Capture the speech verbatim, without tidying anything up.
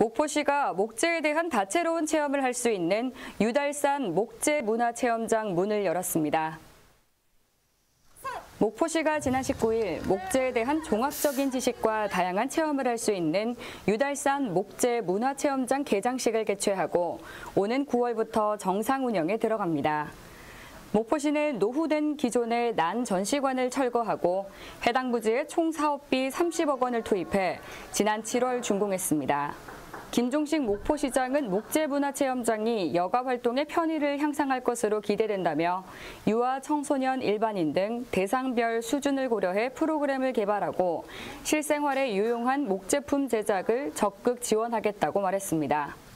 목포시가 목재에 대한 다채로운 체험을 할 수 있는 유달산 목재 문화체험장 문을 열었습니다. 목포시가 지난 십구 일 목재에 대한 종합적인 지식과 다양한 체험을 할 수 있는 유달산 목재 문화체험장 개장식을 개최하고 오는 구월부터 정상 운영에 들어갑니다. 목포시는 노후된 기존의 난 전시관을 철거하고 해당 부지에 총 사업비 삼십억 원을 투입해 지난 칠월 준공했습니다. 김종식 목포시장은 목재문화체험장이 여가 활동의 편의를 향상할 것으로 기대된다며 유아, 청소년, 일반인 등 대상별 수준을 고려해 프로그램을 개발하고 실생활에 유용한 목제품 제작을 적극 지원하겠다고 말했습니다.